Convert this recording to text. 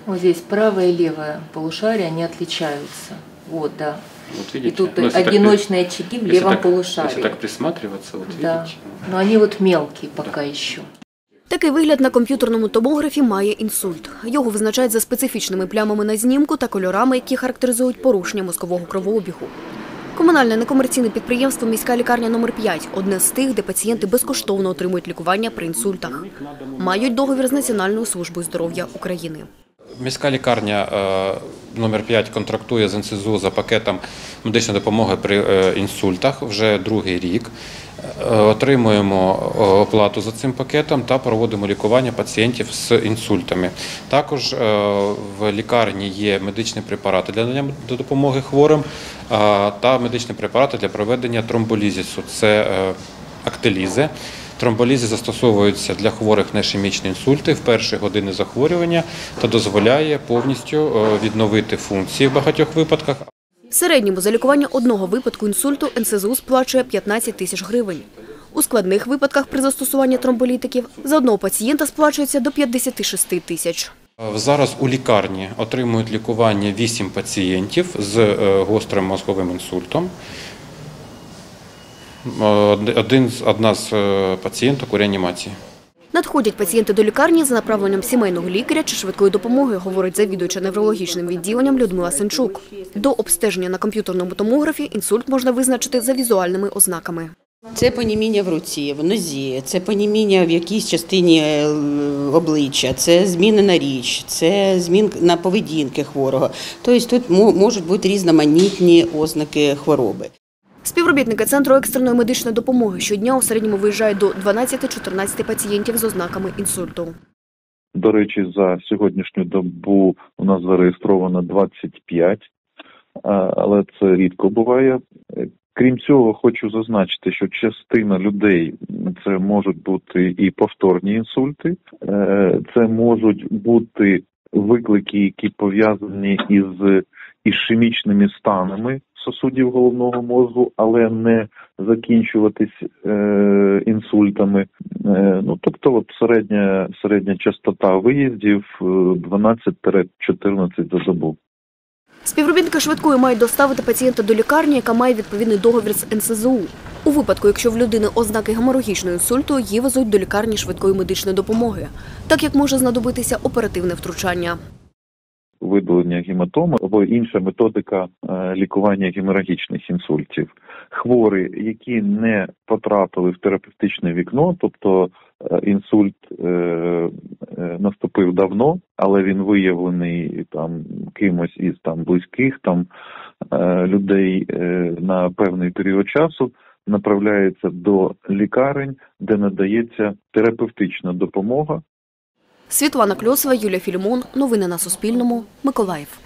Вот здесь правое и левое полушарие, они отличаются. Вот, да. Вот видите? И тут одиночные очаги в левом полушарии. Если так присматриваться, вот да. видите? Но они вот мелкие пока еще. Такий вигляд на комп'ютерному томографі має інсульт. Його визначають за специфічними плямами на знімку та кольорами, які характеризують порушення мозкового кровообігу. Комунальне некомерційне підприємство «Міська лікарня номер 5» – одне з тих, де пацієнти безкоштовно отримують лікування при інсультах. Мають договір з Національною службою здоров'я України. Міська лікарня номер 5 контрактує з НСЗУ за пакетом медичної допомоги при інсультах вже другий рік. Отримуємо оплату за цим пакетом та проводимо лікування пацієнтів з інсультами. Також в лікарні є медичні препарати для надання допомоги хворим та медичні препарати для проведення тромболізису. Це актелізи. Тромболізи застосовуються для хворих на ішемічні інсульти в перші години захворювання та дозволяє повністю відновити функції в багатьох випадках. В середньому за лікування одного випадку інсульту НСЗУ сплачує 15 тисяч гривень. У складних випадках при застосуванні тромболітиків за одного пацієнта сплачується до 56 тисяч. Зараз у лікарні отримують лікування 8 пацієнтів з гострим мозковим інсультом. Одна з пацієнток у реанімації. Надходять пацієнти до лікарні за направленням сімейного лікаря чи швидкої допомоги, говорить завідувача неврологічним відділенням Людмила Сенчук. До обстеження на комп'ютерному томографі інсульт можна визначити за візуальними ознаками. Це поніміння в руці, в нозі, це поніміння в якійсь частині обличчя, це змінена річ, це зміна поведінки хворого. Тобто тут можуть бути різноманітні ознаки хвороби. Співробітники Центру екстреної медичної допомоги щодня у середньому виїжджають до 12-14 пацієнтів з ознаками інсульту. До речі, за сьогоднішню добу у нас зареєстровано 25, але це рідко буває. Крім цього, хочу зазначити, що частина людей – це можуть бути і повторні інсульти, це можуть бути виклики, які пов'язані із ішемічними станами сосудів головного мозку, але не закінчуватись інсультами. Тобто середня частота виїздів 12-14 за добу. Співробітники швидкої мають доставити пацієнта до лікарні, яка має відповідний договір з НСЗУ. У випадку, якщо в людини ознаки геморагічного інсульту, її везуть до лікарні швидкої медичної допомоги, так як може знадобитися оперативне втручання. Видалення гематоми або інша методика лікування геморагічних інсультів. Хворі, які не потрапили в терапевтичне вікно, тобто інсульт наступив давно, але він виявлений кимось із близьких людей на певний період часу, направляється до лікарень, де надається терапевтична допомога. Світлана Кльосова, Юлія Філімон. Новини на Суспільному. Миколаїв.